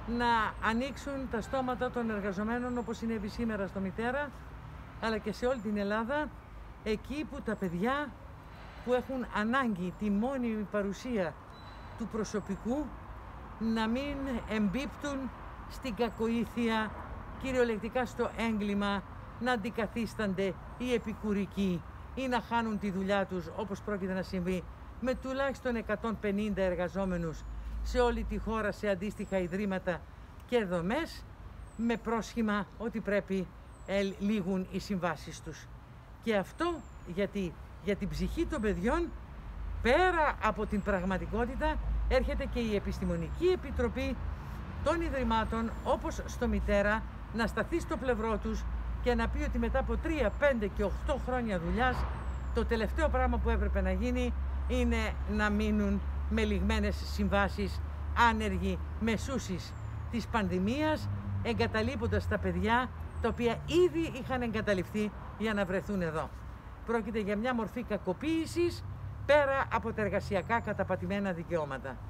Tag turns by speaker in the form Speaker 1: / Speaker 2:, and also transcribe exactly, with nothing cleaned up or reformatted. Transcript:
Speaker 1: να ανοίξουν τα στόματα των εργαζομένων, όπως συνέβη σήμερα στο Μητέρα, αλλά και σε όλη την Ελλάδα, εκεί που τα παιδιά που έχουν ανάγκη τη μόνιμη παρουσία του προσωπικού να μην εμπίπτουν στην κακοήθεια, κυριολεκτικά στο έγκλημα, να αντικαθίστανται οι επικουρικοί ή να χάνουν τη δουλειά τους, όπως πρόκειται να συμβεί με τουλάχιστον εκατόν πενήντα εργαζόμενους σε όλη τη χώρα σε αντίστοιχα ιδρύματα και δομές, με πρόσχημα ότι πρέπει ε, λήγουν οι συμβάσεις τους. Και αυτό γιατί για την ψυχή των παιδιών, πέρα από την πραγματικότητα, έρχεται και η Επιστημονική Επιτροπή των Ιδρυμάτων, όπως στο Μητέρα, να σταθεί στο πλευρό τους και να πει ότι μετά από τρία, πέντε και οκτώ χρόνια δουλειάς, το τελευταίο πράγμα που έπρεπε να γίνει είναι να μείνουν με λιγμένες συμβάσεις, άνεργοι μεσούσεις της πανδημίας, εγκαταλείποντας τα παιδιά τα οποία ήδη είχαν εγκαταλειφθεί για να βρεθούν εδώ. Πρόκειται για μια μορφή κακοποίησης πέρα από τα εργασιακά καταπατημένα δικαιώματα.